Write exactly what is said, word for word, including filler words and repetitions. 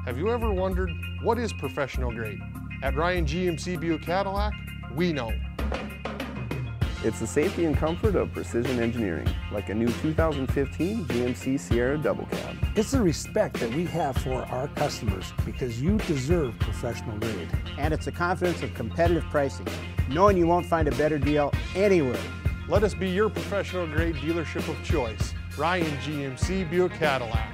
Have you ever wondered, what is professional grade? At Ryan G M C Buick Cadillac, we know. It's the safety and comfort of precision engineering, like a new two thousand fifteen G M C Sierra Double Cab. It's the respect that we have for our customers because you deserve professional grade. And it's the confidence of competitive pricing, knowing you won't find a better deal anywhere. Let us be your professional grade dealership of choice, Ryan G M C Buick Cadillac.